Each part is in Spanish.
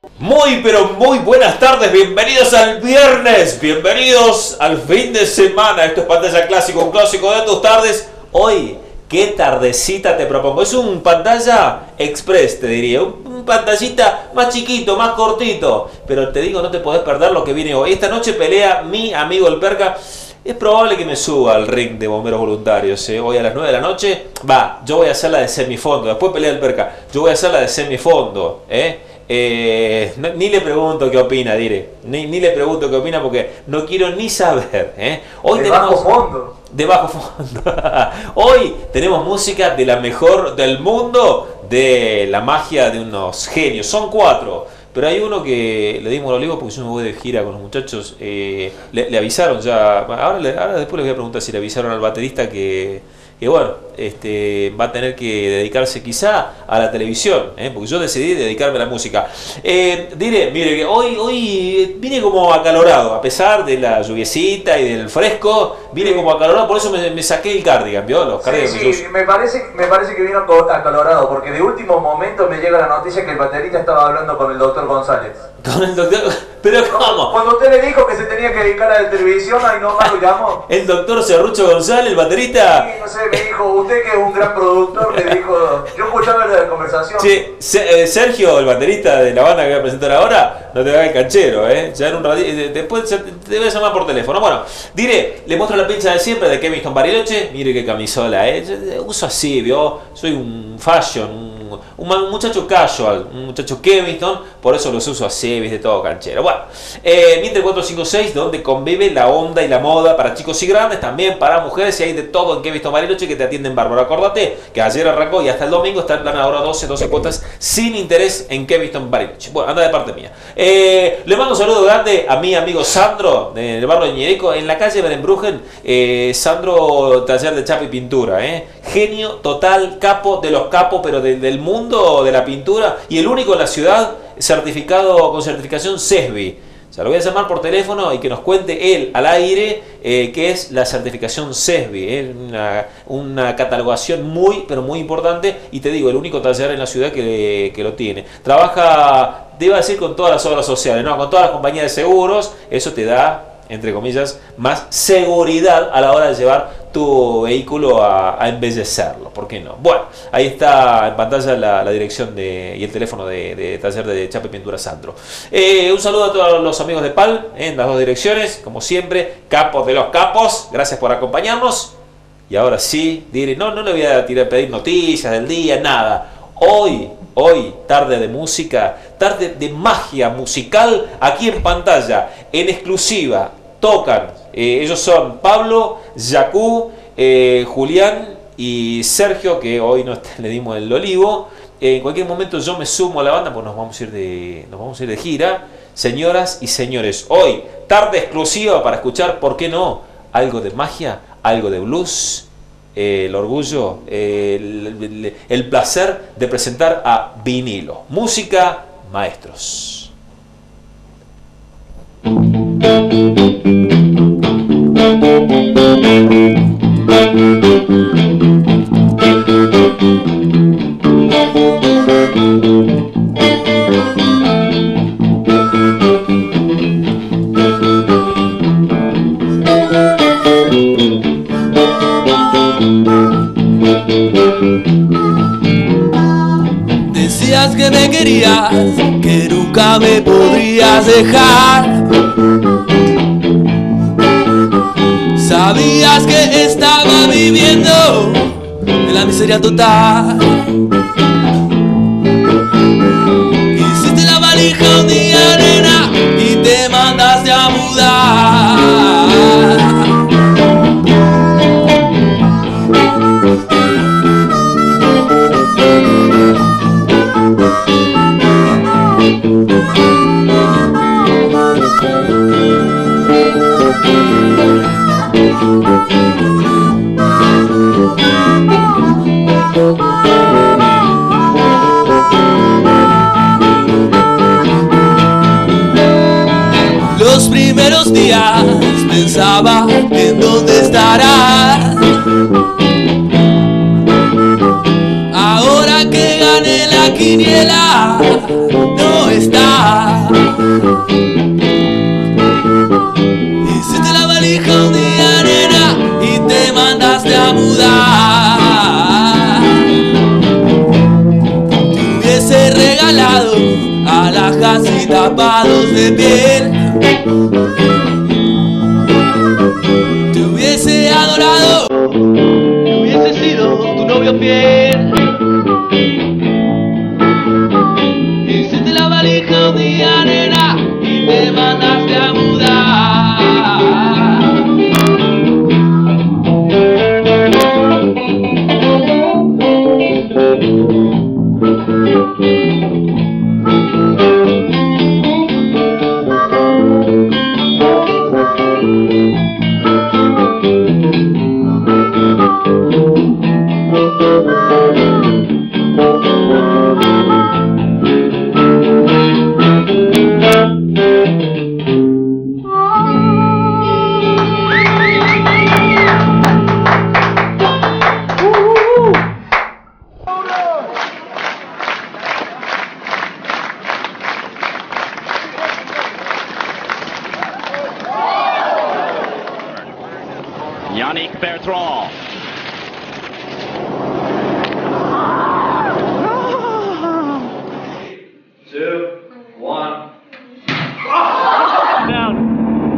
Muy pero muy buenas tardes, bienvenidos al viernes, bienvenidos al fin de semana. Esto es Pantalla Clásico, un clásico de tus tardes. Hoy, qué tardecita te propongo. Es un pantalla express, te diría, un pantallita más chiquito, más cortito. Pero te digo, no te podés perder lo que viene hoy. Esta noche pelea mi amigo el Perca. Es probable que me suba al ring de bomberos voluntarios, hoy a las 9 de la noche. Yo voy a hacer la de semifondo, después pelea el Perca. Yo voy a hacer la de semifondo, ni le pregunto qué opina, ni le pregunto qué opina porque no quiero ni saber, Hoy de tenemos bajo fondo. De bajo fondo. Hoy tenemos música de la mejor del mundo, de la magia de unos genios. Son 4. Pero hay uno que le dimos el olivo porque yo me voy de gira con los muchachos. Le avisaron ya. Ahora después les voy a preguntar si le avisaron al baterista que bueno, va a tener que dedicarse quizá a la televisión, porque yo decidí dedicarme a la música. Mire que hoy vine como acalorado, a pesar de la lluviecita y del fresco, vine como acalorado, por eso me saqué el cardigan, ¿vio? Los cardigans sí, me parece que vino acalorado, porque de último momento me llega la noticia que el baterista estaba hablando con el doctor González. ¿Con el doctor? ¿Pero cómo? Cuando usted le dijo que se tenía que dedicar a la televisión, ahí nomás lo llamó. ¿El doctor Serrucho González, el baterista? Sí, no sé, me dijo, usted que es un gran productor, me dijo, yo escuchaba la conversación. Sí, Sergio, el baterista de la banda que voy a presentar ahora, no te hagas el canchero, ya en un ratito, después te voy a llamar por teléfono. Bueno, le muestro la pincha de siempre de Kevinston Bariloche, mire qué camisola, uso así, ¿vio? Soy un fashion, un muchacho casual, un muchacho Kevinston, por eso los uso así, de todo canchero. Bueno, Mitre 456, donde convive la onda y la moda para chicos y grandes, también para mujeres, y hay de todo en Kevinston Bariloche que te atienden bárbaro. Acordate que ayer arrancó y hasta el domingo está el plan ahora 12 cuotas sin interés en Kevinston Bariloche. Bueno, anda de parte mía. Le mando un saludo grande a mi amigo Sandro, del barrio de Ñereco, en la calle Berenbrugen. Sandro, taller de chapa y pintura, genio total, capo de los capos, pero del mundo de la pintura, y el único en la ciudad certificado con certificación CESBI. O sea, lo voy a llamar por teléfono y que nos cuente él al aire qué es la certificación CESBI. Una catalogación muy, pero muy importante. Y te digo, el único taller en la ciudad que lo tiene. Trabaja, te iba a decir, con todas las obras sociales, no, con todas las compañías de seguros. Eso te da, entre comillas, más seguridad a la hora de llevar tu vehículo a embellecerlo, ¿por qué no? Bueno, ahí está en pantalla la dirección y el teléfono de taller de chapa y pintura Sandro. Un saludo a todos los amigos de PAL en las dos direcciones, como siempre, capos de los capos, gracias por acompañarnos. Y ahora sí, no le voy a pedir noticias del día, nada. Hoy, tarde de música, tarde de magia musical, aquí en pantalla, en exclusiva, tocan. Ellos son Pablo, Yacú, Julián y Sergio, que hoy le dimos el olivo. En cualquier momento yo me sumo a la banda, pues nos vamos a ir de gira. Señoras y señores, hoy, tarde exclusiva para escuchar, ¿por qué no? Algo de magia, algo de blues, el orgullo, el placer de presentar a Vinilo. Música, maestros. Decías que me querías, que nunca me podrías dejar. Sabías que estaba viviendo en la miseria total. Hiciste la valija un día, nena, y te mandaste a mudar. Los primeros días pensaba en dónde estarás. Ahora que gané la quiniela, no está. Hiciste la valija un día, nena, y te mandaste a mudar. Te hubiese regalado alhajas y tapados de piel. Te hubiese adorado, hubiese sido tu novio fiel. Hiciste la valija un día, nena, y te mandaste a mudar. Yannick Bertrand. 2, 1. Down.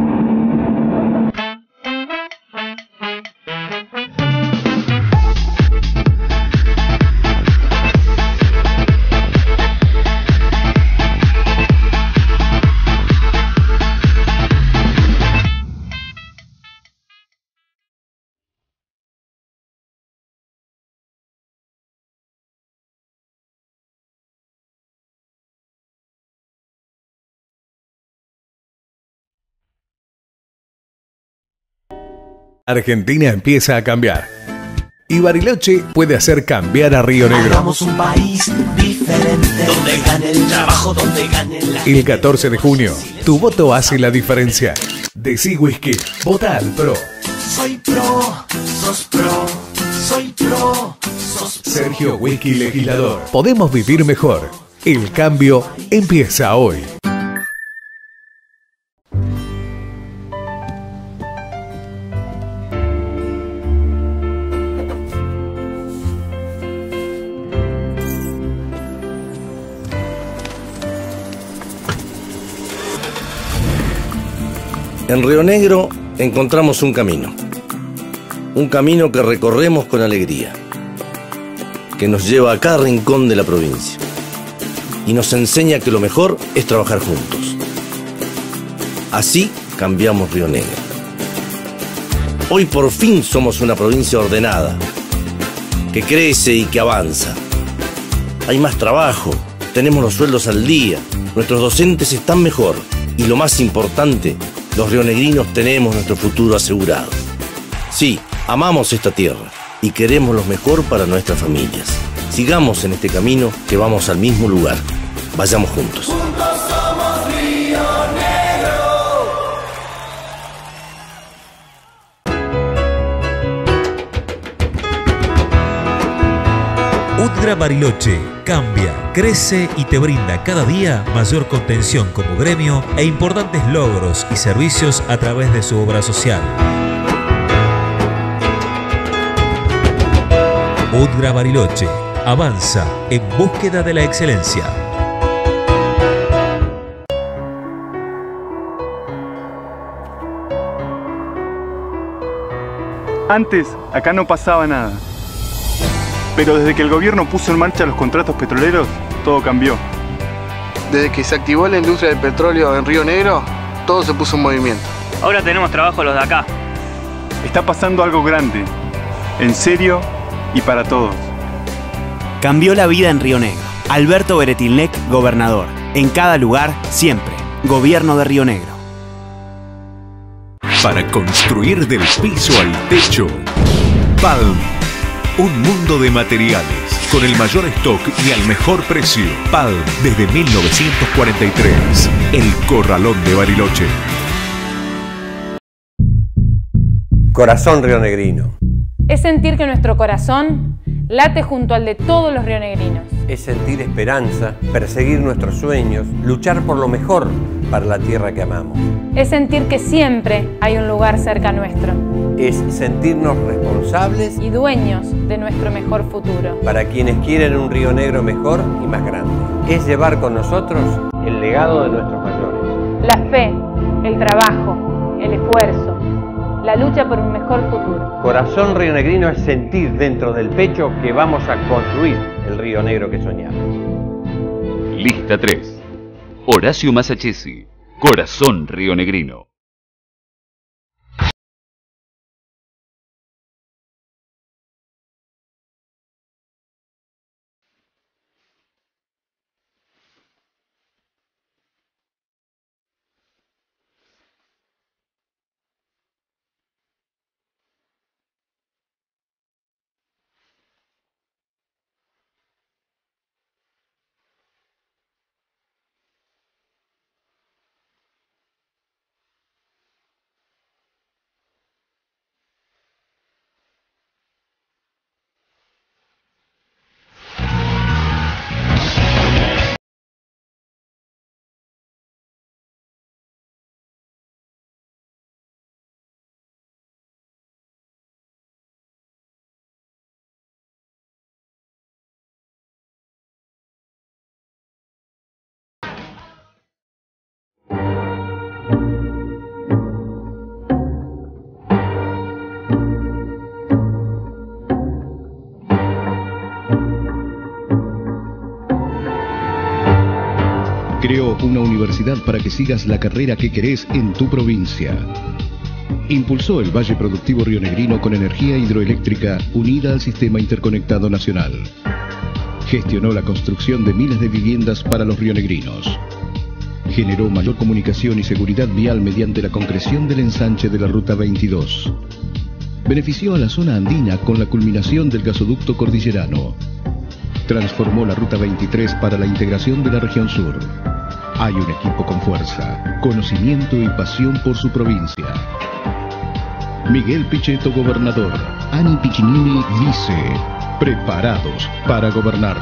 Argentina empieza a cambiar. Y Bariloche puede hacer cambiar a Río Negro. Hagamos un país diferente, donde gane el trabajo, donde gane la... El 14 de junio, tu voto hace la diferencia. Decí whisky, vota al PRO. Soy pro, sos pro, soy pro, sos pro. Sergio Whisky Legislador. Podemos vivir mejor. El cambio empieza hoy. En Río Negro encontramos un camino que recorremos con alegría, que nos lleva a cada rincón de la provincia y nos enseña que lo mejor es trabajar juntos. Así cambiamos Río Negro. Hoy por fin somos una provincia ordenada, que crece y que avanza. Hay más trabajo, tenemos los sueldos al día, nuestros docentes están mejor y lo más importante, los rionegrinos tenemos nuestro futuro asegurado. Sí, amamos esta tierra y queremos lo mejor para nuestras familias. Sigamos en este camino que vamos al mismo lugar. Vayamos juntos. Juntos somos Río Negro. UTGRA Bariloche cambia, crece y te brinda cada día mayor contención como gremio e importantes logros y servicios a través de su obra social. UTGRA Bariloche avanza en búsqueda de la excelencia. Antes, acá no pasaba nada. Pero desde que el gobierno puso en marcha los contratos petroleros, todo cambió. Desde que se activó la industria del petróleo en Río Negro, todo se puso en movimiento. Ahora tenemos trabajo los de acá. Está pasando algo grande, en serio y para todos. Cambió la vida en Río Negro. Alberto Beretilnec, gobernador. En cada lugar, siempre. Gobierno de Río Negro. Para construir del piso al techo, Palm. Un mundo de materiales, con el mayor stock y al mejor precio. Palm, desde 1943. El Corralón de Bariloche. Corazón rionegrino. Es sentir que nuestro corazón late junto al de todos los rionegrinos. Es sentir esperanza, perseguir nuestros sueños, luchar por lo mejor para la tierra que amamos. Es sentir que siempre hay un lugar cerca nuestro. Es sentirnos responsables y dueños de nuestro mejor futuro. Para quienes quieren un Río Negro mejor y más grande. Es llevar con nosotros el legado de nuestros mayores. La fe, el trabajo, el esfuerzo, la lucha por un mejor futuro. Corazón rionegrino es sentir dentro del pecho que vamos a construir el Río Negro que soñamos. Lista 3. Horacio Masachesi, Corazón rionegrino. Creó una universidad para que sigas la carrera que querés en tu provincia. Impulsó el Valle Productivo Rionegrino con energía hidroeléctrica unida al Sistema Interconectado Nacional. Gestionó la construcción de miles de viviendas para los rionegrinos. Generó mayor comunicación y seguridad vial mediante la concreción del ensanche de la Ruta 22. Benefició a la zona andina con la culminación del gasoducto cordillerano. Transformó la Ruta 23 para la integración de la región sur. Hay un equipo con fuerza, conocimiento y pasión por su provincia. Miguel Pichetto, gobernador. Ani Piccinini, vice. Preparados para gobernar.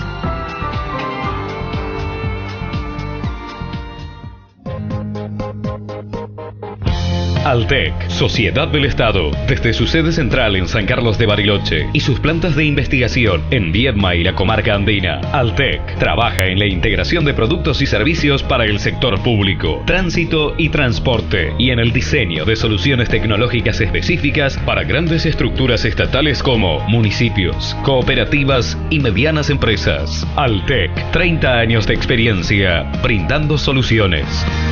Altec, Sociedad del Estado, desde su sede central en San Carlos de Bariloche y sus plantas de investigación en Viedma y la comarca andina. Altec trabaja en la integración de productos y servicios para el sector público, tránsito y transporte, y en el diseño de soluciones tecnológicas específicas para grandes estructuras estatales como municipios, cooperativas y medianas empresas. Altec, 30 años de experiencia, brindando soluciones.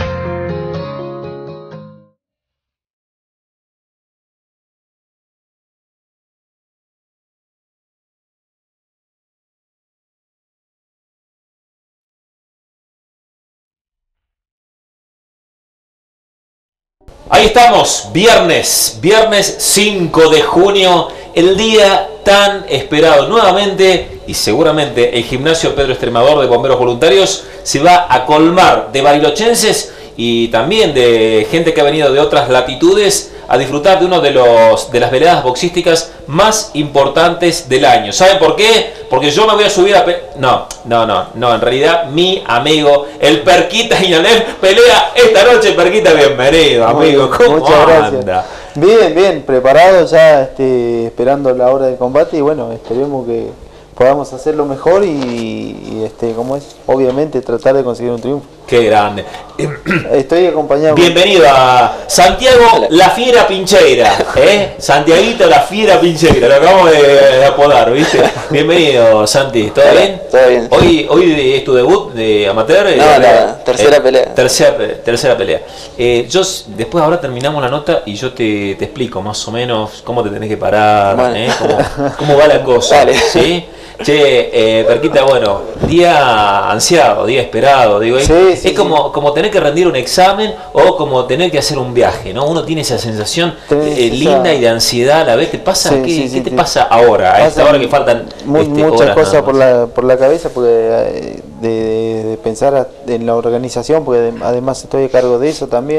Ahí estamos, viernes 5 de junio, el día tan esperado nuevamente, y seguramente el gimnasio Pedro Extremador de Bomberos Voluntarios se va a colmar de barilochenses y también de gente que ha venido de otras latitudes a disfrutar de uno de las veladas boxísticas más importantes del año. ¿Saben por qué? Porque yo me voy a subir a... No, en realidad mi amigo, el Perquita Iñalem, pelea esta noche. Perquita, bienvenido, amigo. ¿Cómo muchas anda? Gracias. Bien, preparado ya, esperando la hora del combate y bueno, esperemos que podamos hacerlo mejor y como es, obviamente tratar de conseguir un triunfo. Qué grande. Estoy acompañado. Bienvenido a Santiago La Fiera Pincheira, Santiaguito La Fiera Pincheira, lo acabamos de apodar, ¿viste? Bienvenido, Santi, ¿todo bien? Todo bien. Hoy es tu debut de amateur. No, la tercera pelea. Tercera pelea. Yo después ahora terminamos la nota y yo te explico más o menos cómo te tenés que parar, bueno. Cómo va la cosa. Dale. ¿Sí? Che, Perquita, bueno, día ansiado, día esperado, digo, es como tener que rendir un examen o como tener que hacer un viaje, ¿no? Uno tiene esa sensación linda y de ansiedad a la vez. ¿Te pasa? ¿Qué te pasa ahora? A esta hora que faltan muchas cosas por la cabeza, porque de pensar en la organización, porque además estoy a cargo de eso también.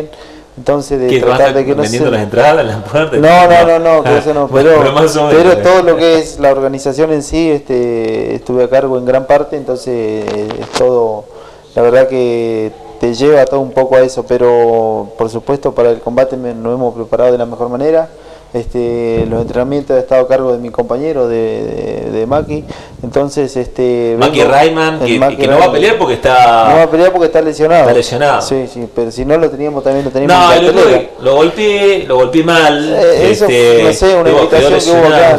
Entonces, de ¿Qué, tratar de que no vendiendo se... las entradas en las puertas? No, que eso no, pero más o menos, pero todo lo que es la organización en sí, estuve a cargo en gran parte, entonces es todo, la verdad que te lleva todo un poco a eso, pero por supuesto para el combate nos hemos preparado de la mejor manera. Los entrenamientos he estado a cargo de mi compañero de Maki, entonces Maki Rayman, que no va a pelear porque está... No va a pelear porque está lesionado. Está lesionado. Sí, pero si no lo teníamos también lo teníamos No, en cartelera. lo golpeé mal. Eso, no sé, una invitación que hubo acá.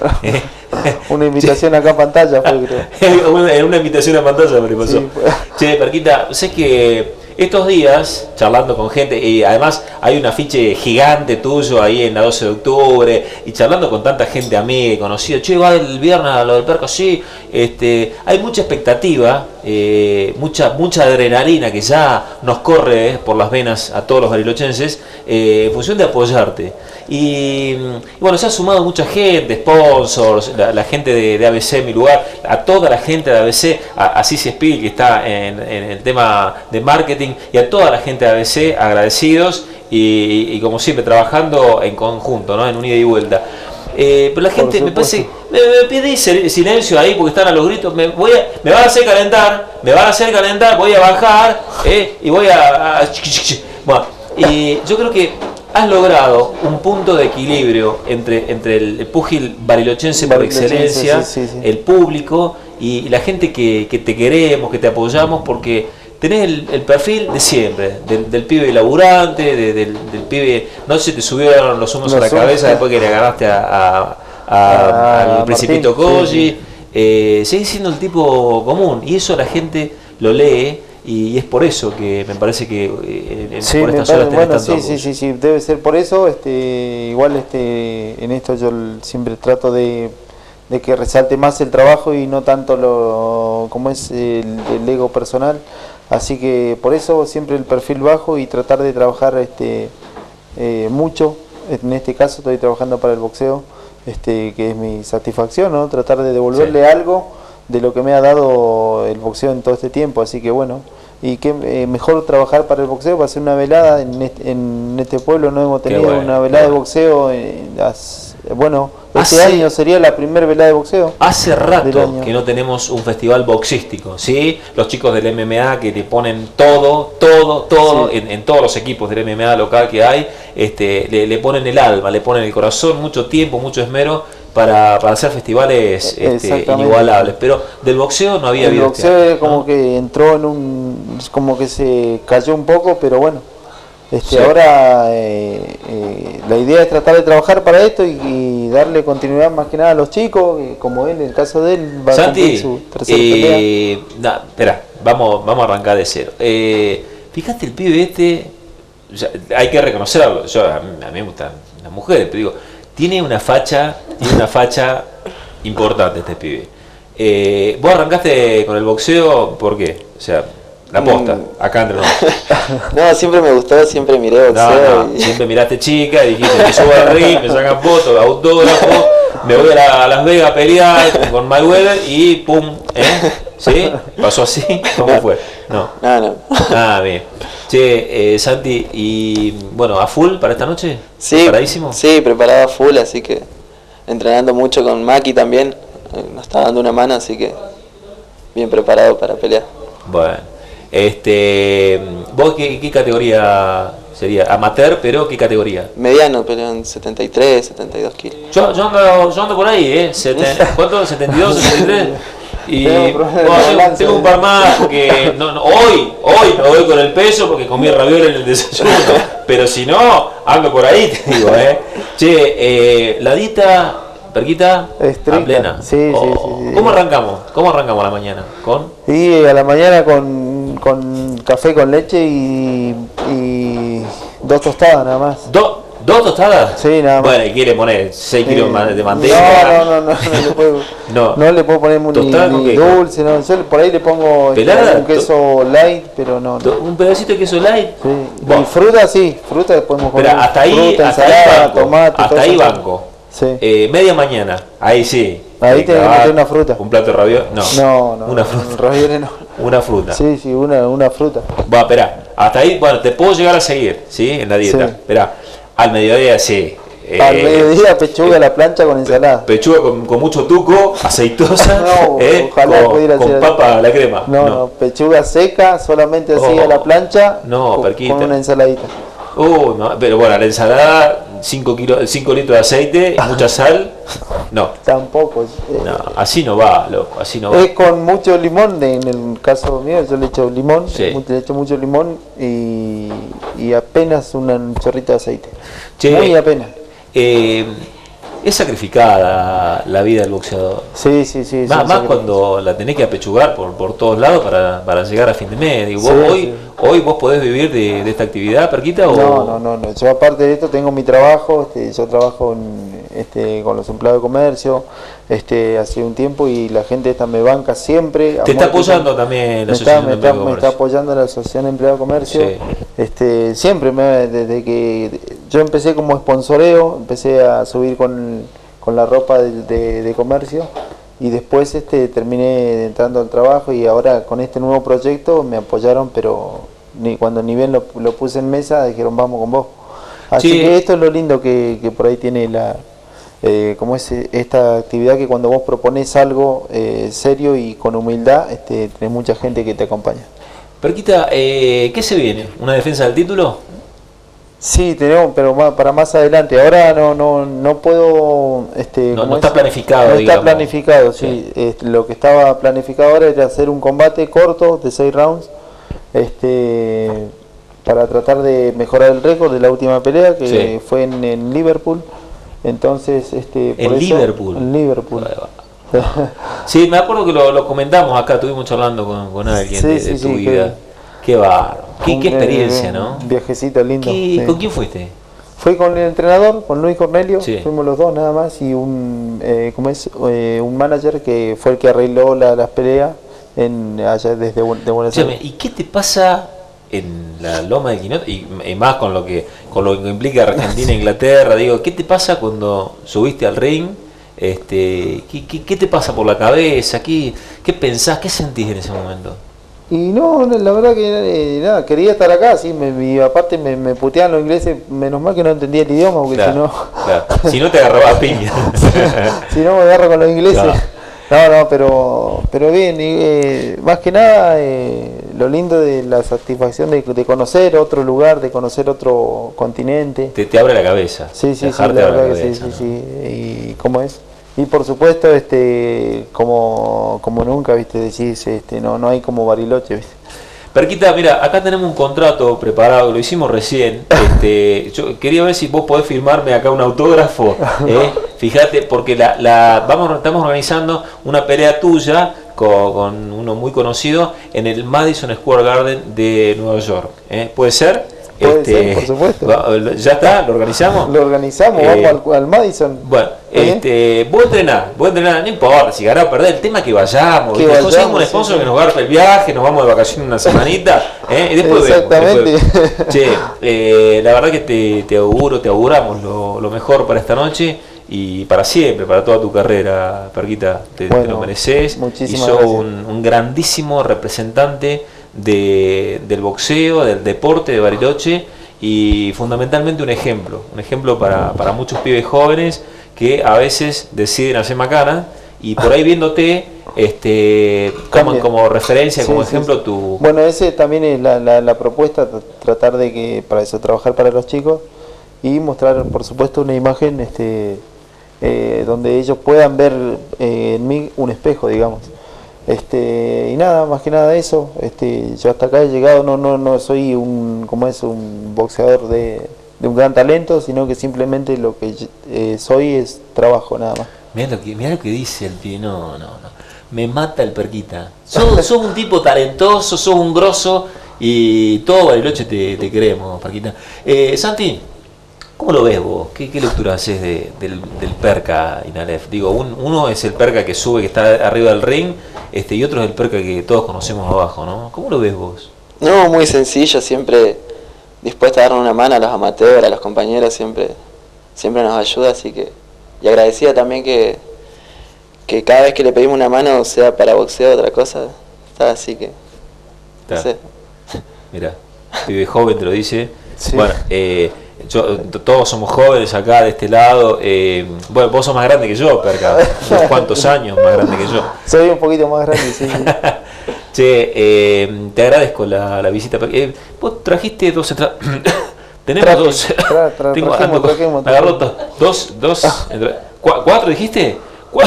Una invitación acá en pantalla fue, creo. Una invitación a pantalla me pasó. Sí, Che, Perquita, sé que estos días, charlando con gente, y además hay un afiche gigante tuyo ahí en la 12 de octubre, y charlando con tanta gente amiga y conocida, che, va el viernes a lo del Perco, sí, hay mucha expectativa, mucha adrenalina que ya nos corre por las venas a todos los barilochenses, en función de apoyarte. Y bueno, se ha sumado mucha gente, sponsors, la gente de ABC Mi Lugar, a toda la gente de ABC, a Cici Spiel, que está en el tema de marketing, y a toda la gente de ABC agradecidos y como siempre trabajando en conjunto, ¿no? En un ida y vuelta. Pero la gente me parece, me pide silencio ahí porque están a los gritos, me van a hacer calentar, voy a bajar y voy a bueno, y yo creo que has logrado un punto de equilibrio entre el púgil barilochense por excelencia, sí. El público y la gente que te queremos, que te apoyamos, porque tenés el perfil de siempre, del pibe laburante, del pibe, no se te subieron los humos a la cabeza después que le agarraste al Principito Koji, seguís siendo el tipo común, y eso la gente lo lee. Y es por eso que me parece que por estas horas tenés tanto sí, debe ser por eso. Igual en esto yo siempre trato de que resalte más el trabajo y no tanto como es el ego personal. Así que por eso siempre el perfil bajo y tratar de trabajar mucho. En este caso estoy trabajando para el boxeo, que es mi satisfacción, ¿no? Tratar de devolverle algo de lo que me ha dado el boxeo en todo este tiempo, así que bueno, y que mejor trabajar para el boxeo, va a ser una velada en este pueblo, no hemos tenido una velada de boxeo, bueno, este año sería la primera velada de boxeo. Hace rato que no tenemos un festival boxístico, ¿sí? Los chicos del MMA que le ponen todo sí. en todos los equipos del MMA local que hay, le ponen el alma, le ponen el corazón, mucho tiempo, mucho esmero para hacer festivales inigualables, pero del boxeo no había habido. El boxeo como que entró como que se cayó un poco, pero bueno, ahora la idea es tratar de trabajar para esto y darle continuidad más que nada a los chicos, como él, en el caso de él, va a cumplir su tercera pelea. Espera, vamos a arrancar de cero. Fíjate el pibe hay que reconocerlo, a mí me gustan las mujeres, pero digo, tiene una facha importante este pibe. Vos arrancaste con el boxeo, ¿por qué? O sea, la posta, acá entre nosotros. No, siempre me gustó, siempre miré boxeo. Siempre miraste chica y dijiste, me subo al ring, me sacan fotos, autógrafo, me voy a Las Vegas a pelear con Mayweather y pum, ¿sí? ¿Pasó así? ¿Cómo fue? No. Bien. Che, Santi, y bueno, ¿a full para esta noche? Sí, ¿Preparadísimo? Sí, preparado a full, así que entrenando mucho con Maki también, nos está dando una mano, así que bien preparado para pelear. Bueno, ¿vos qué categoría sería? Amateur, pero ¿qué categoría? Mediano, peleo en 73, 72 kilos. Yo ando por ahí, ¿cuánto? ¿72, 73? Y tengo un par más porque hoy no voy con el peso porque comí ravioles en el desayuno, pero si no, ando por ahí, te digo, Che, ladita, Perquita, a plena. Sí. ¿Cómo arrancamos? ¿Cómo a la mañana? Sí, a la mañana con café con leche y 2 tostadas nada más. ¿2 tostadas? Sí, nada más. Bueno, y quiere poner 6 kilos de manteca. No le puedo poner ni dulce, no. Yo por ahí le pongo un queso light, pero no. ¿Un pedacito de queso light? Sí. Y fruta podemos comer. Pero hasta ahí, fruta, ensalada, tomate, hasta ahí banco. Sí. Media mañana, ahí sí. Ahí te meter una fruta. ¿Un plato de ravioles? No. Una fruta. Ravioles no. Una fruta. Sí, sí, una fruta. Va, espera, hasta ahí, bueno, te puedo llegar a seguir, ¿sí? En la dieta. Sí. Espera, al mediodía sí. Al mediodía pechuga a la plancha con ensalada. Pechuga con mucho tuco, aceitosa, No, ojalá pudiera con ser papa a la crema. No, pechuga seca, solamente así a la plancha, No, perquita. con una ensaladita. No, pero bueno, la ensalada, 5 litros de aceite, mucha sal. No. Tampoco. No, así no va, loco, así no va. Es con mucho limón, en el caso mío yo le echo limón, Sí. le echo mucho limón y apenas un chorrito de aceite. Che, Muy apenas. Es sacrificada la vida del boxeador. Sí, sí, sí. Más cuando la tenés que apechugar por todos lados para llegar a fin de mes. Digo, Sí, vos, sí. hoy vos podés vivir de esta actividad, Perquita, o No. Yo aparte de esto tengo mi trabajo, yo trabajo con los empleados de comercio, hace un tiempo y la gente esta me banca siempre. te está apoyando también la Asociación de Empleados de Me está Comercio. apoyando la Asociación de Empleados de Comercio. Sí. Siempre desde que yo empecé como sponsoreo, empecé a subir con la ropa de comercio y después terminé entrando al trabajo y ahora con este nuevo proyecto me apoyaron, pero cuando ni bien lo puse en mesa dijeron vamos con vos. Así Sí. que esto es lo lindo que por ahí tiene como es esta actividad, que cuando vos propones algo serio y con humildad, tenés mucha gente que te acompaña. Perquita, ¿qué se viene? ¿Una defensa del título? Sí, tenemos, pero para más adelante. Ahora no puedo. No está planificado, No digamos. está planificado, sí. Lo que estaba planificado ahora era hacer un combate corto de 6 rounds, para tratar de mejorar el récord de la última pelea que Sí. fue en Liverpool. Entonces, ¿En Liverpool? En Liverpool. Sí, me acuerdo que lo comentamos acá, estuvimos charlando con alguien Sí, de sí, tu sí, vida. Qué bárbaro, qué experiencia, ¿no? Un viajecito lindo. Sí. ¿Con quién fuiste? Fui con el entrenador, con Luis Cornelio, Sí. fuimos los dos nada más, y un manager que fue el que arregló las peleas allá desde Buenos Aires. ¿Y qué te pasa en la Loma del Quinot? Y más con lo que implica Argentina e Inglaterra, digo, ¿qué te pasa cuando subiste al ring? ¿Qué te pasa por la cabeza? ¿Qué pensás? ¿Qué sentís en ese momento? Y no, la verdad que nada, quería estar acá, sí, y aparte me puteaban los ingleses, menos mal que no entendía el idioma, porque Claro, si no te agarraba a piña. si no me agarro con los ingleses. Claro. Pero bien, más que nada lo lindo de la satisfacción de conocer otro lugar, de conocer otro continente. Te abre la cabeza. Sí, sí, Dejarte la abrir la verdad que cabeza, ¿no? sí. Y cómo es. Y por supuesto, como nunca, viste, decís, no hay como Bariloche, viste. Perquita, mira, acá tenemos un contrato preparado, lo hicimos recién. Yo quería ver si vos podés firmarme acá un autógrafo. Fíjate, porque estamos organizando una pelea tuya con uno muy conocido en el Madison Square Garden de Nueva York. ¿Puede ser? Puede ser, por supuesto. ¿Ya está? ¿Lo organizamos? Lo organizamos, vamos al Madison. Bueno, vos entrenás, no importa si ganás o perdés, el tema es que vayamos, Que conseguimos un sponsor que nos garpe el viaje, nos vamos de vacaciones una semanita, y después Exactamente. vemos. Che, la verdad que te auguramos lo mejor para esta noche y para siempre, para toda tu carrera, Perquita, te lo mereces, y sos un grandísimo representante del boxeo, del deporte de Bariloche, y fundamentalmente un ejemplo para muchos pibes jóvenes que a veces deciden hacer macana y por ahí viéndote toman como referencia, como ejemplo tu... Bueno, ese también es la propuesta, tratar de que para eso trabajar para los chicos y mostrar por supuesto una imagen donde ellos puedan ver en mí un espejo, digamos. Y nada, más que nada eso. Yo hasta acá he llegado, no soy un boxeador de un gran talento, sino que simplemente lo que soy es trabajo, nada más. Mirá lo que dice el pibe, no. Me mata el Perquita. Sos un tipo talentoso, sos un grosso y todo Bariloche te queremos, Perquita. Santi, ¿cómo lo ves vos? ¿Qué lectura haces del Perca Inalef? Digo, uno es el Perca que sube, que está arriba del ring, y otro es el Perca que todos conocemos abajo, ¿no? ¿Cómo lo ves vos? No, muy sencillo, siempre dispuesto a dar una mano a los amateurs, a los compañeros, siempre nos ayuda, así que... Y agradecida también que cada vez que le pedimos una mano, sea para boxeo o otra cosa, está, así que No sé. Mira, pibe joven te lo dice. Sí. Bueno, todos somos jóvenes acá de este lado. Bueno, vos sos más grande que yo, Perca. Unos cuantos años más grande que yo. Soy un poquito más grande, sí. Che, te agradezco la visita. Vos trajiste 2 entradas. Tenemos 2. Me agarró 2. 4 dijiste.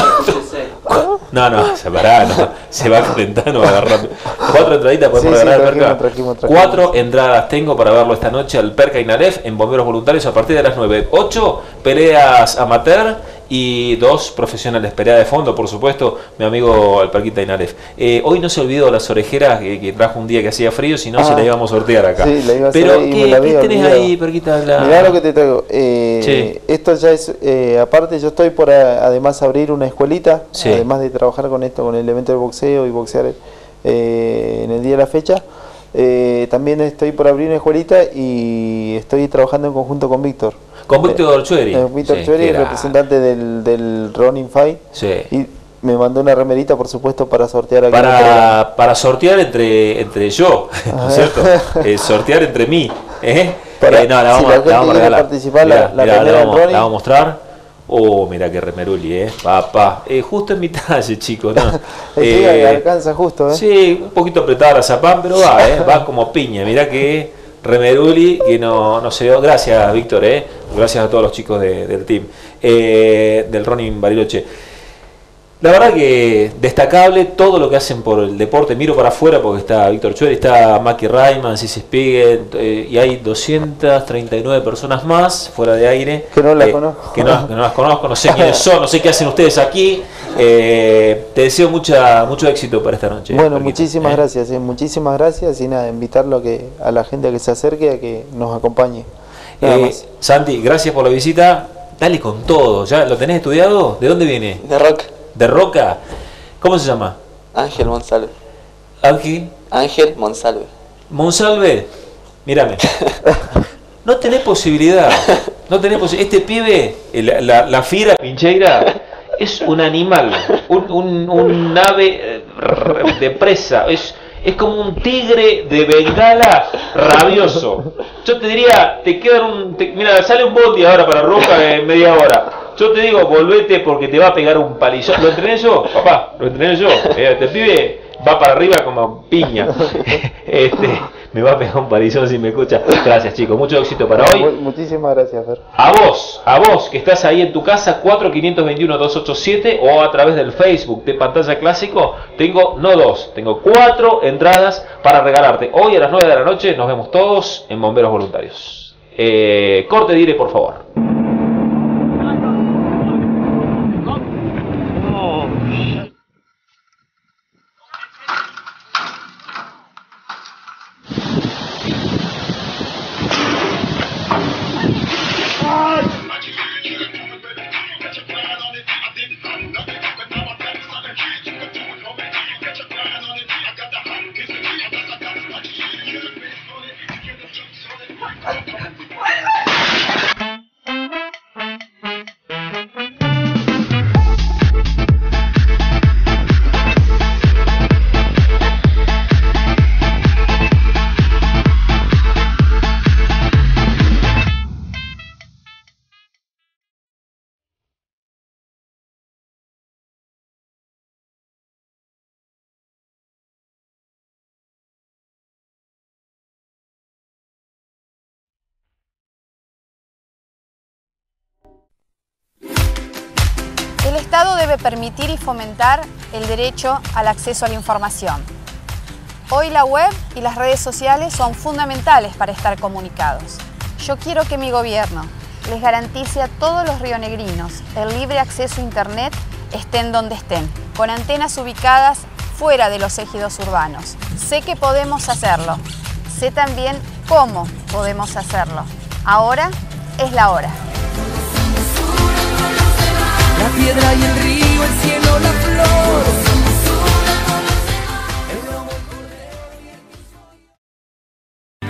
No, separá, no. Se va a calentar, no va a agarrar. 4 entraditas podemos agarrar al Perca. Trajimos. 4 entradas tengo para verlo esta noche al Perca Inalef en Bomberos Voluntarios a partir de las 9. 8 peleas amateur y 2 profesionales. Pelea de fondo, por supuesto, mi amigo el Perquita Inalef. Hoy no se olvidó las orejeras que trajo un día que hacía frío, si no se las íbamos a sortear acá. Sí, la iba a Pero, ¿qué tenés ahí, Perquita? Mirá lo que te traigo. Esto ya es, aparte yo estoy por además abrir una escuelita, además de trabajar con esto, con el evento del boxeo y boxear en el día de la fecha. También estoy por abrir una escuelita y estoy trabajando en conjunto con Víctor. Con Víctor Chueri. Víctor Chueri, representante del Running Fight. Sí. Y me mandó una remerita, por supuesto, para sortear aquí. Para sortear entre yo, ¿no es cierto? Sortear entre mí. No, la vamos a regalar. Participar, la vamos a mostrar. Oh, mira qué remeruli, papá. Justo en mi talle, chicos, ¿no? Alcanza justo, Sí, un poquito apretada la zapán, pero va como piña. Mirá que remeruli que no se dio. Gracias, Víctor, gracias a todos los chicos del team del Running Bariloche. La verdad que destacable todo lo que hacen por el deporte. Miro para afuera porque está Víctor Chueri, está Maki Rayman, Cici Spiegel, y hay 239 personas más fuera de aire. Que no las conozco. Que no las conozco, no sé quiénes son, no sé qué hacen ustedes aquí. Te deseo mucho éxito para esta noche. Bueno, muchísimas gracias, muchísimas gracias y nada, invitarlo a la gente a que se acerque, a que nos acompañe. Santi, gracias por la visita. Dale con todo, ¿ya lo tenés estudiado? ¿De dónde viene? De Roca. ¿De Roca? ¿Cómo se llama? Ángel Monsalve. Ángel Monsalve. Monsalve, mírame. No tenés posibilidad. Este pibe, la fiera Pincheira, es un animal, un ave de presa. Es como un tigre de Bengala rabioso. Yo te diría, mira, sale un bondi ahora para Roca en media hora. Yo te digo, volvete porque te va a pegar un palizón. ¿Lo entrené yo? Papá, lo entrené yo. Este pibe va para arriba como piña. Me va a pegar un palizón si me escucha. Gracias, chicos. Mucho éxito para hoy. Muchísimas gracias, Fer. A vos que estás ahí en tu casa, 4521-287 o a través del Facebook de Pantalla Clásico, tengo 4 entradas para regalarte. Hoy a las 9 de la noche nos vemos todos en Bomberos Voluntarios. Corte, Dire, por favor. El Estado debe permitir y fomentar el derecho al acceso a la información. Hoy la web y las redes sociales son fundamentales para estar comunicados. Yo quiero que mi gobierno les garantice a todos los rionegrinos el libre acceso a Internet, estén donde estén, con antenas ubicadas fuera de los ejidos urbanos. Sé que podemos hacerlo. Sé también cómo podemos hacerlo. Ahora es la hora. La piedra y el río, el cielo, la flor.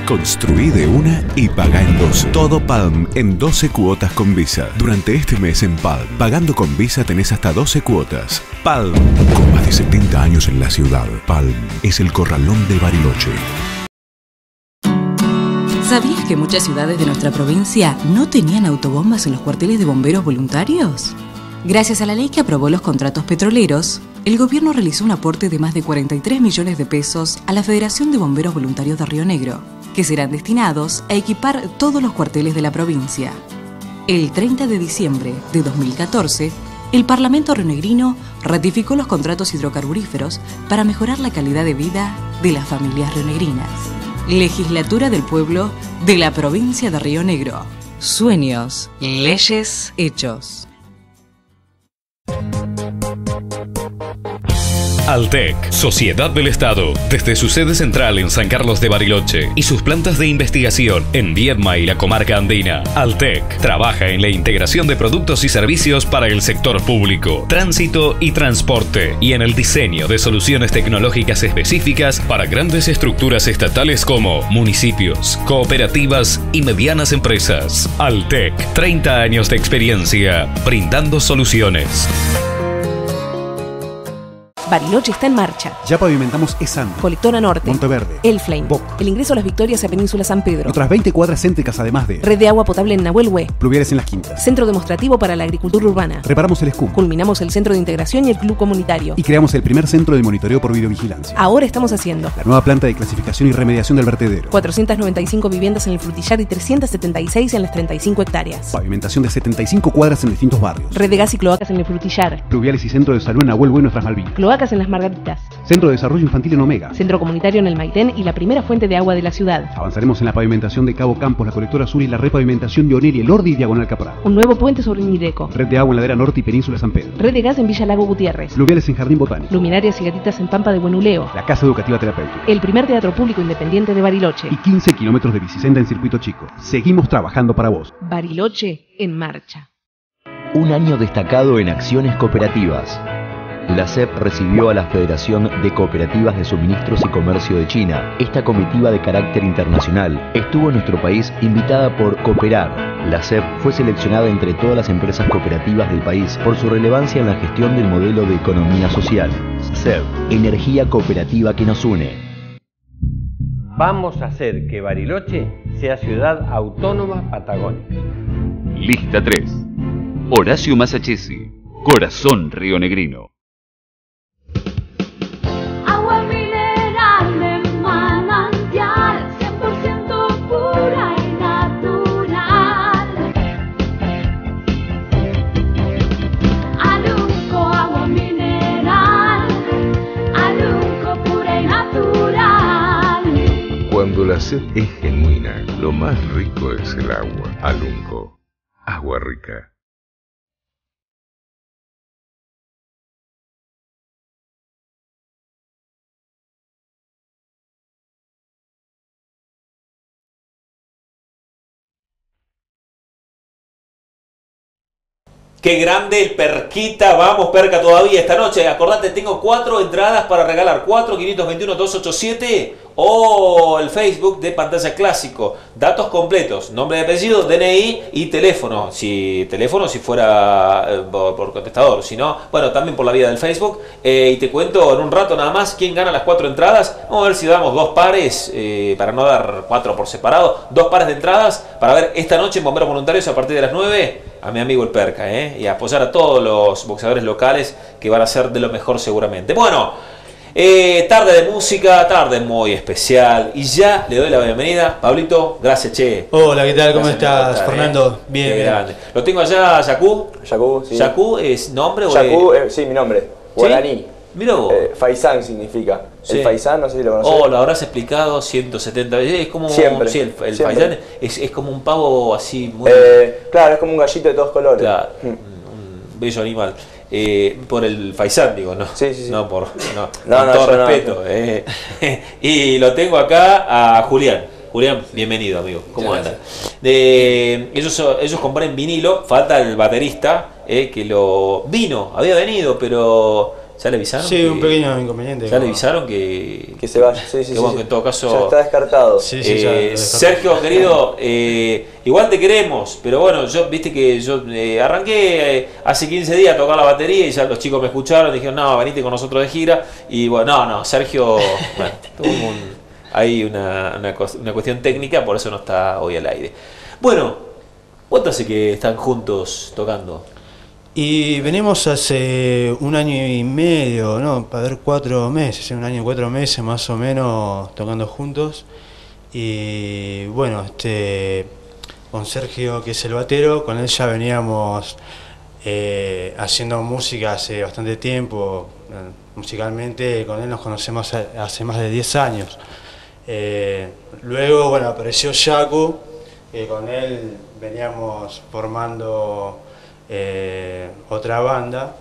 Construí de una y pagá en 12. Todo Palm en 12 cuotas con Visa. Durante este mes en Palm, pagando con Visa tenés hasta 12 cuotas. Palm, con más de 70 años en la ciudad. Palm es el corralón de Bariloche. ¿Sabías que muchas ciudades de nuestra provincia no tenían autobombas en los cuarteles de bomberos voluntarios? Gracias a la ley que aprobó los contratos petroleros, el gobierno realizó un aporte de más de 43 millones de pesos a la Federación de Bomberos Voluntarios de Río Negro, que serán destinados a equipar todos los cuarteles de la provincia. El 30 de diciembre de 2014, el Parlamento rionegrino ratificó los contratos hidrocarburíferos para mejorar la calidad de vida de las familias rionegrinas. Legislatura del Pueblo de la provincia de Río Negro. Sueños, leyes, hechos. Altec, Sociedad del Estado, desde su sede central en San Carlos de Bariloche y sus plantas de investigación en Viedma y la comarca andina. Altec trabaja en la integración de productos y servicios para el sector público, tránsito y transporte, y en el diseño de soluciones tecnológicas específicas para grandes estructuras estatales como municipios, cooperativas y medianas empresas. Altec, 30 años de experiencia, brindando soluciones. Bariloche está en marcha. Ya pavimentamos Esando, Colectora Norte, Monteverde, Elflame, Boc, el ingreso a las Victorias a Península San Pedro. Otras 20 cuadras céntricas además de Red de agua potable en Nahuelhue. Pluviales en las Quintas. Centro demostrativo para la agricultura urbana. Reparamos el escudo. Culminamos el centro de integración y el club comunitario. Y creamos el primer centro de monitoreo por videovigilancia. Ahora estamos haciendo la nueva planta de clasificación y remediación del vertedero. 495 viviendas en el Frutillar y 376 en las 35 hectáreas. Pavimentación de 75 cuadras en distintos barrios. Red de gas y cloacas en el Frutillar. Pluviales y centro de salud en Nahuelhue y Nuestras Malvinas. Cloacas en las Margaritas. Centro de Desarrollo Infantil en Omega. Centro comunitario en el Maitén y la primera fuente de agua de la ciudad. Avanzaremos en la pavimentación de Cabo Campos, la colectora sur y la repavimentación de Onel y el Ordi y Diagonal Capra. Un nuevo puente sobre Ñireco. Red de agua en Ladera Norte y Península San Pedro. Red de gas en Villa Lago Gutiérrez. Pluviales en Jardín Botánico. Luminarias y gatitas en Pampa de Buenuleo. La Casa Educativa Terapéutica. El primer teatro público independiente de Bariloche. Y 15 kilómetros de bicisenda en Circuito Chico. Seguimos trabajando para vos. Bariloche en marcha. Un año destacado en acciones cooperativas. La CEP recibió a la Federación de Cooperativas de Suministros y Comercio de China. Esta comitiva de carácter internacional estuvo en nuestro país invitada por Cooperar. La CEP fue seleccionada entre todas las empresas cooperativas del país por su relevancia en la gestión del modelo de economía social. CEP, energía cooperativa que nos une. Vamos a hacer que Bariloche sea ciudad autónoma patagónica. Lista 3. Horacio Masachesi, Corazón Rionegrino. Agua mineral de manantial, 100% pura y natural. Alunco, agua mineral, Alunco pura y natural. Cuando la sed es genuina, lo más rico es el agua. Alunco, agua rica. Qué grande el Perquita, vamos Perca todavía esta noche. Acordate, tengo 4 entradas para regalar, 4-521-287 o el Facebook de Pantalla Clásico. Datos completos, nombre de apellido, DNI y teléfono. Si fuera por contestador, si no, bueno, también por la vía del Facebook. Y te cuento en un rato nada más quién gana las 4 entradas. Vamos a ver si damos 2 pares, para no dar 4 por separado, 2 pares de entradas para ver esta noche en Bomberos Voluntarios a partir de las 9 a mi amigo el Perca, y apoyar a todos los boxeadores locales que van a ser de lo mejor seguramente. Bueno, tarde de música, tarde muy especial, y ya le doy la bienvenida. Pablito, gracias, che. Hola, ¿qué tal? ¿Cómo Gracias estás, Fernando? Bien, bien. Grande. Lo tengo allá, Yacú. Yacú, sí. ¿Yacú es nombre o Yacú, sí, mi nombre. Guaraní. Mira vos. Faisán significa. Sí. El Faisán, no sé si lo conoces. Oh, lo habrás explicado 170 veces. Es como Siempre. Sí, el Siempre. Faisán es como un pavo así muy. Claro, es como un gallito de todos colores. Claro, un bello animal. Por el Faisán, digo, no. Sí, sí, sí. No por. No, No, con no, todo yo respeto. Y lo tengo acá a Julián. Julián, bienvenido, amigo. ¿Cómo andas? Ellos componen vinilo. Falta el baterista, que había venido, pero ¿Ya le avisaron? Sí, un pequeño inconveniente. ¿Ya le avisaron que se vaya? Sí, sí, que, bueno, sí. que en todo caso... Ya está descartado. Sí, sí, ya lo Sergio, querido, igual te queremos, pero bueno, viste que yo arranqué hace 15 días a tocar la batería y ya los chicos me escucharon y dijeron, no, venite con nosotros de gira. Y bueno, no, Sergio, bueno, tuvo hay una cuestión técnica, por eso no está hoy al aire. Bueno, ¿cuánto hace que están juntos tocando? Y venimos hace 1 año y medio, ¿no? Para ver 4 meses, 1 año y 4 meses más o menos tocando juntos. Y bueno, con Sergio, que es el batero, con él ya veníamos haciendo música hace bastante tiempo. Musicalmente con él nos conocemos hace más de 10 años. Luego, bueno, apareció Yaku, que con él veníamos formando otra banda.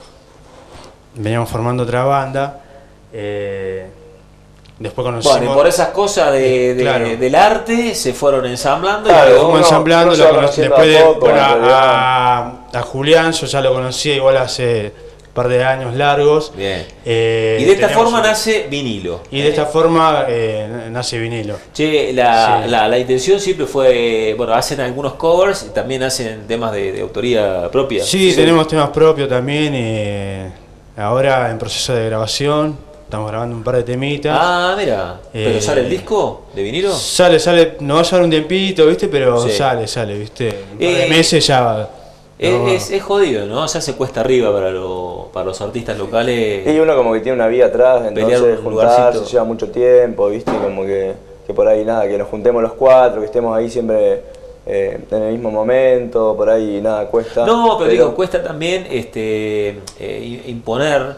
Después conocimos... Bueno, y por esas cosas claro, del arte se fueron ensamblando. Claro, y luego fuimos ensamblando, después de, poco, bueno, a Julián, yo ya lo conocía igual hace un par de años largos. Bien. Y de esta forma nace Vinilo. Y de esta forma nace Vinilo. Che, la intención siempre fue, bueno, hacen algunos covers y también hacen temas de autoría propia. Sí, tenemos temas propios también. Ahora en proceso de grabación, estamos grabando un par de temitas. Ah, mira. ¿Pero sale el disco de Vinilo? Sale, nos va a llevar un tiempito, ¿viste? Pero Sí. sale, ¿viste? Un par de meses ya... Es jodido, ¿no? Ya se cuesta arriba para los artistas locales. Y uno como que tiene una vida atrás, Pelear entonces un juntarse lugarcito. lleva mucho tiempo, ¿viste? Como que por ahí nada, que nos juntemos los 4, que estemos ahí siempre en el mismo momento, por ahí nada, cuesta. No, pero digo, cuesta también imponer,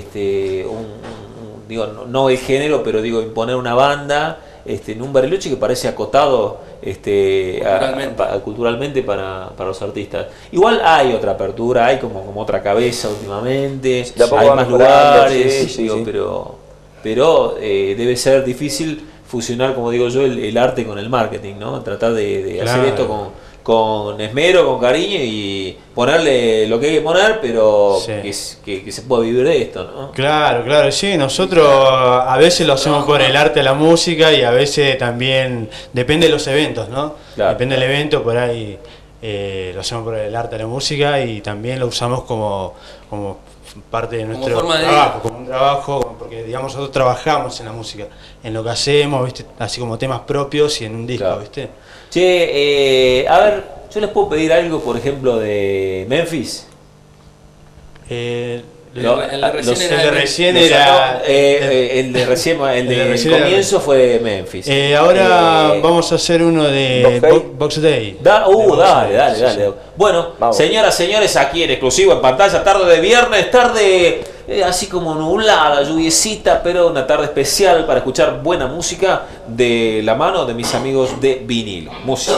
digo, no el género, pero digo, imponer una banda en un Bariloche que parece acotado culturalmente para los artistas. Igual hay otra apertura, hay como otra cabeza últimamente, hay más lugares, sí, digo, sí. pero debe ser difícil fusionar, como digo yo, el arte con el marketing, ¿no? Tratar de Claro. hacer esto con esmero, con cariño y ponerle lo que hay que poner, pero Sí. que se pueda vivir de esto, ¿no? Claro, sí, nosotros a veces lo hacemos por el arte a la música y a veces también depende de los eventos, ¿no? Claro. Depende del evento, por ahí lo hacemos por el arte a la música y también lo usamos como parte de nuestro forma de trabajo, vida. como un trabajo, porque digamos nosotros trabajamos en la música, en lo que hacemos, ¿viste? Así como temas propios y en un disco, Claro. ¿viste? Che, a ver, yo les puedo pedir algo, por ejemplo, de Memphis. El de recién el de comienzo fue Memphis. Ahora vamos a hacer uno de Box Day. Dale. Bueno, señoras, señores, aquí en exclusivo en pantalla, tarde de viernes, tarde así como nublada, lluviecita, pero una tarde especial para escuchar buena música de la mano de mis amigos de Vinilo. Música.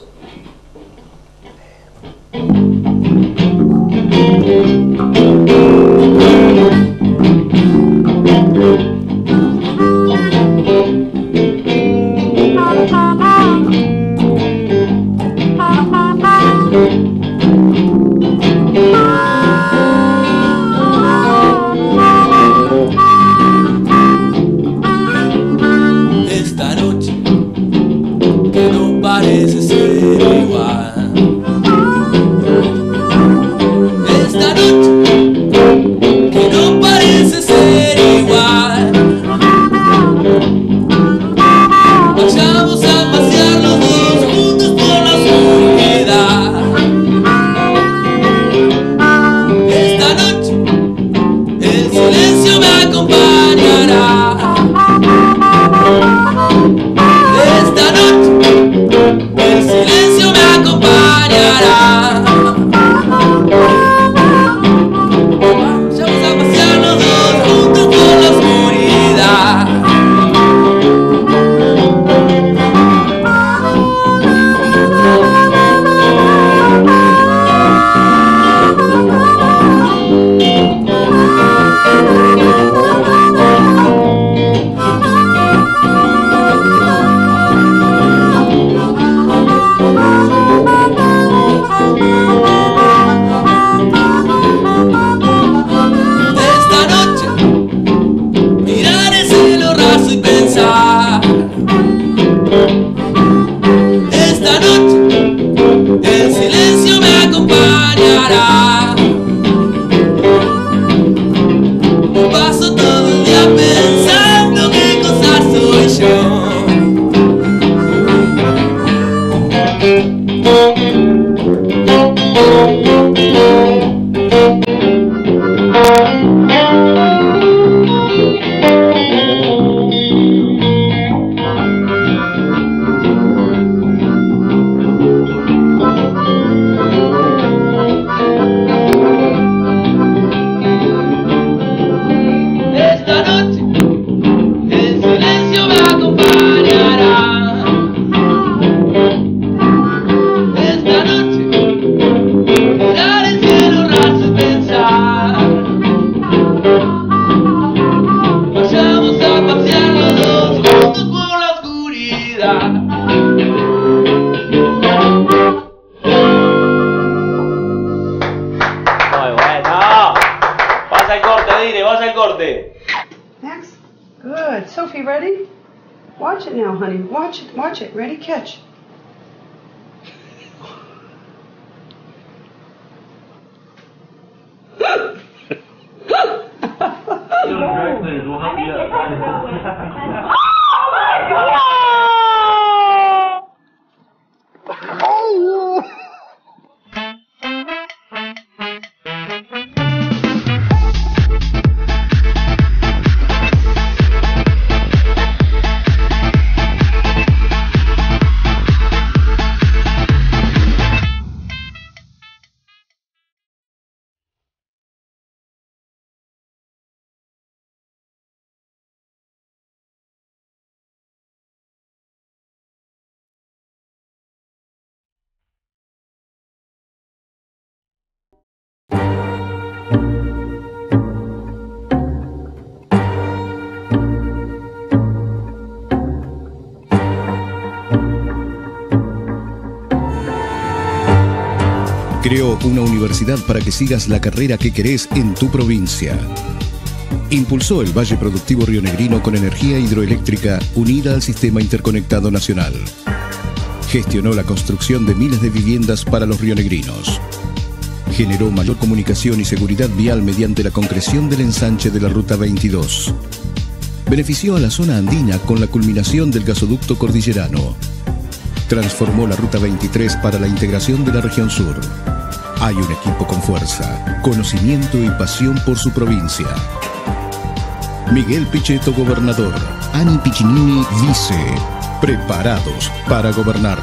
Esta noche que no parece ser igual. Esta noche vida. Muy bueno. Pasa el corte, Dire, vas al corte. Next. Good. Sophie, ready? Watch it now, honey. Watch it. Watch it. Ready? Catch. Creó una universidad para que sigas la carrera que querés en tu provincia. Impulsó el Valle Productivo Rionegrino con energía hidroeléctrica unida al Sistema Interconectado Nacional. Gestionó la construcción de miles de viviendas para los rionegrinos. Generó mayor comunicación y seguridad vial mediante la concreción del ensanche de la Ruta 22. Benefició a la zona andina con la culminación del gasoducto cordillerano. Transformó la Ruta 23 para la integración de la región sur. Hay un equipo con fuerza, conocimiento y pasión por su provincia. Miguel Pichetto, gobernador. Ani Piccinini, vice. Preparados para gobernar.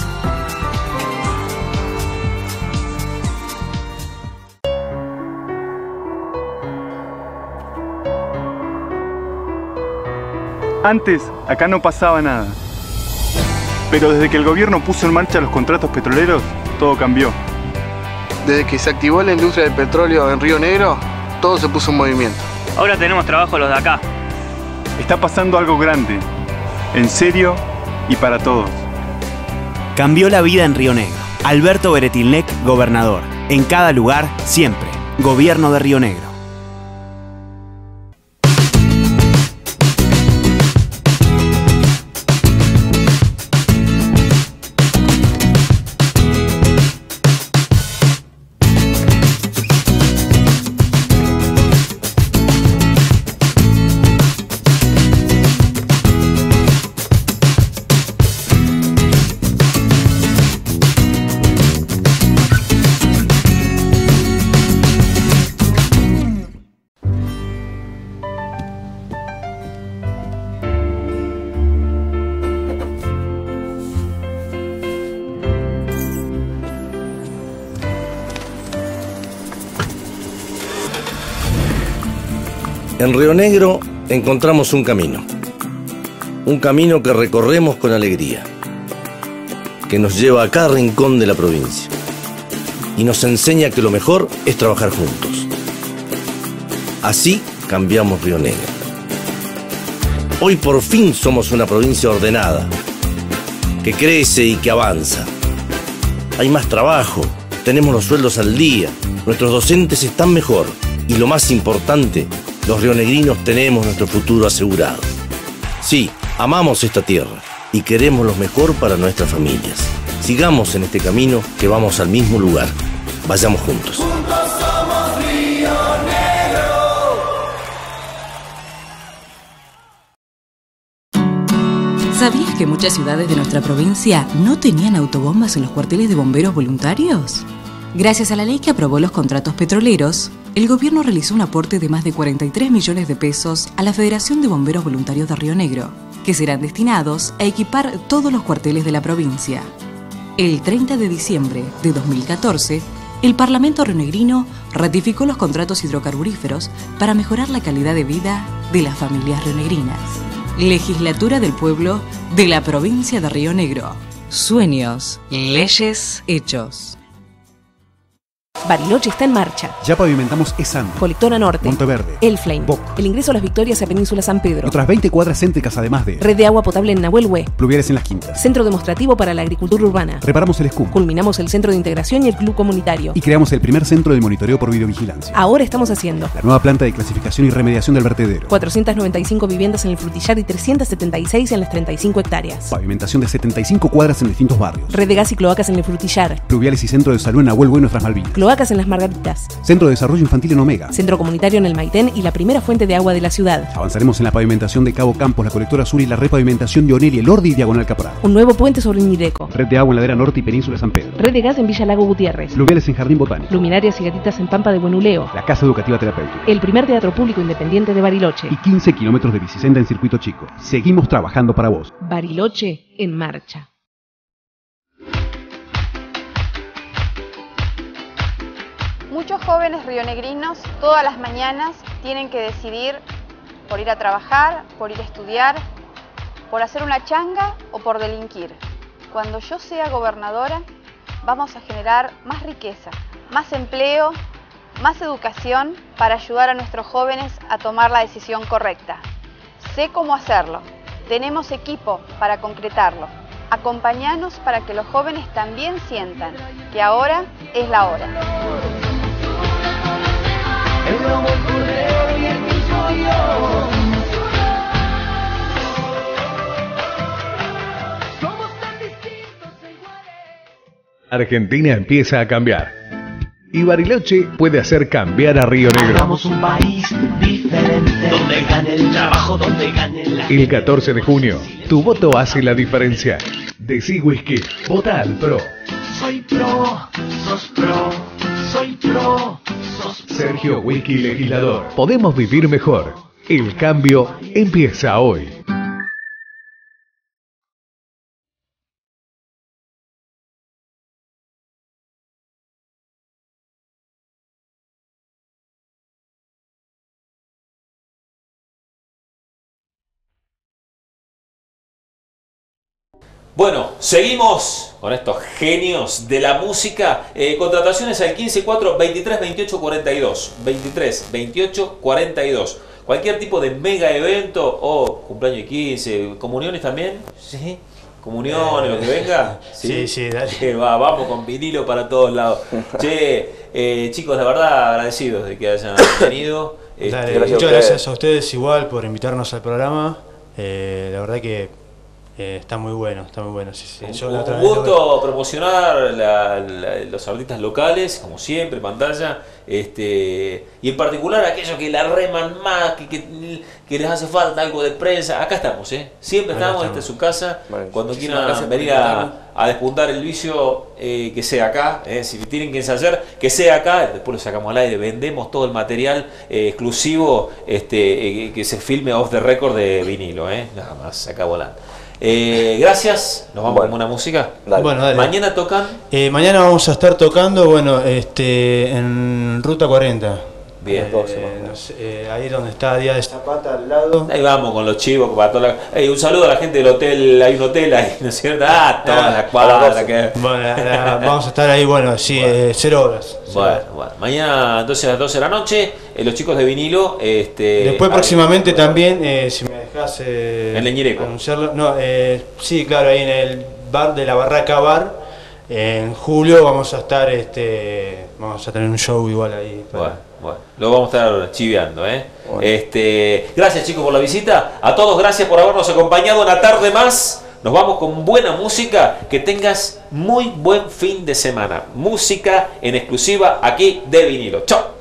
Antes, acá no pasaba nada. Pero desde que el gobierno puso en marcha los contratos petroleros, todo cambió. Desde que se activó la industria del petróleo en Río Negro, todo se puso en movimiento. Ahora tenemos trabajo los de acá. Está pasando algo grande, en serio y para todos. Cambió la vida en Río Negro. Alberto Beretilnec, gobernador. En cada lugar, siempre. Gobierno de Río Negro. En Río Negro encontramos un camino que recorremos con alegría, que nos lleva a cada rincón de la provincia y nos enseña que lo mejor es trabajar juntos. Así cambiamos Río Negro. Hoy por fin somos una provincia ordenada, que crece y que avanza. Hay más trabajo, tenemos los sueldos al día, nuestros docentes están mejor y lo más importante, los rionegrinos tenemos nuestro futuro asegurado. Sí, amamos esta tierra y queremos lo mejor para nuestras familias. Sigamos en este camino que vamos al mismo lugar. Vayamos juntos. Juntos somos Río Negro. ¿Sabías que muchas ciudades de nuestra provincia no tenían autobombas en los cuarteles de bomberos voluntarios? Gracias a la ley que aprobó los contratos petroleros, el gobierno realizó un aporte de más de 43 millones de pesos a la Federación de Bomberos Voluntarios de Río Negro, que serán destinados a equipar todos los cuarteles de la provincia. El 30 de diciembre de 2014, el Parlamento rionegrino ratificó los contratos hidrocarburíferos para mejorar la calidad de vida de las familias rionegrinas. Legislatura del Pueblo de la provincia de Río Negro. Sueños, leyes, hechos. Bariloche está en marcha. Ya pavimentamos Esando, Colectora Norte, Monteverde, Elflame, Boc. el ingreso a Las Victorias a Península San Pedro. Otras 20 cuadras céntricas además de Red de agua potable en Nahuel Hué. pluviales en las quintas. Centro demostrativo para la agricultura urbana. Reparamos el escudo. Culminamos el centro de integración y el club comunitario. Y creamos el primer centro de monitoreo por videovigilancia. Ahora estamos haciendo La nueva planta de clasificación y remediación del vertedero. 495 viviendas en el Frutillar y 376 en las 35 hectáreas. Pavimentación de 75 cuadras en distintos barrios. Red de gas y cloacas en el Frutillar. Pluviales y centro de salud en Nahuel Hué y Nuestras Malvinas. Cloacas en las Margaritas. Centro de desarrollo infantil en Omega. Centro comunitario en el Maitén y la primera fuente de agua de la ciudad. Avanzaremos en la pavimentación de Cabo Campos, la colectora sur y la repavimentación de Onel y el Ordi y Diagonal Caporal. Un nuevo puente sobre Ñireco. Red de agua en Ladera Norte y Península San Pedro. Red de gas en Villa Lago Gutiérrez. Pluviales en Jardín Botánico. Luminarias y gatitas en Pampa de Buenuleo. La Casa Educativa Terapéutica. El primer teatro público independiente de Bariloche. Y 15 kilómetros de bicisenda en circuito chico. Seguimos trabajando para vos. Bariloche en marcha. Muchos jóvenes rionegrinos todas las mañanas tienen que decidir por ir a trabajar, por ir a estudiar, por hacer una changa o por delinquir. Cuando yo sea gobernadora, vamos a generar más riqueza, más empleo, más educación para ayudar a nuestros jóvenes a tomar la decisión correcta. Sé cómo hacerlo. Tenemos equipo para concretarlo. Acompáñanos para que los jóvenes también sientan que ahora es la hora. Argentina empieza a cambiar. Y Bariloche puede hacer cambiar a Río Negro. Hagamos un país diferente, donde gane el trabajo, donde gane la El 14 de junio, tu voto hace la diferencia. Decí Whisky, vota al PRO. Soy pro, sos pro, soy pro, sos pro. Sergio Whisky, legislador. Podemos vivir mejor. El cambio empieza hoy. Bueno, seguimos con estos genios de la música. Contrataciones al 154 23 28 42. 23 28 42. Cualquier tipo de mega evento o cumpleaños de 15, comuniones también. Sí. Comuniones, lo que venga. Sí, dale. Vamos con vinilo para todos lados. Che, chicos, la verdad agradecidos de que hayan venido. Muchas gracias a ustedes igual por invitarnos al programa. La verdad que está muy bueno, está muy bueno. Un gusto promocionar los artistas locales, como siempre, pantalla, y en particular aquellos que la reman más, que les hace falta algo de prensa. Acá estamos, siempre estamos, esta es su casa. Cuando quieran venir a despuntar el vicio, que sea acá, si tienen que ensayar, que sea acá, después lo sacamos al aire, vendemos todo el material exclusivo que se filme off the record de vinilo, nada más, se acabó volando. Gracias, nos vamos con una música. Bueno, dale. Mañana tocan. Mañana vamos a estar tocando, en Ruta 40. Bien. Ahí donde está Día de Zapata al lado. Ahí vamos con los chivos. Para toda un saludo a la gente del hotel. Hay un hotel ahí, ¿no es cierto? Toda la cuadra. Bueno, vamos a estar ahí, 0 horas. Bueno, mañana entonces a las 12 de la noche, los chicos de vinilo. Después próximamente también, si me dejas en Leñireco. Anunciarlo. No, sí, claro, ahí en el bar de la Barraca Bar. En julio vamos a estar, vamos a tener un show igual ahí. Bueno, lo vamos a estar chiveando, Gracias, chicos, por la visita. A todos, gracias por habernos acompañado una tarde más. Nos vamos con buena música. Que tengas muy buen fin de semana. Música en exclusiva aquí de vinilo. Chao.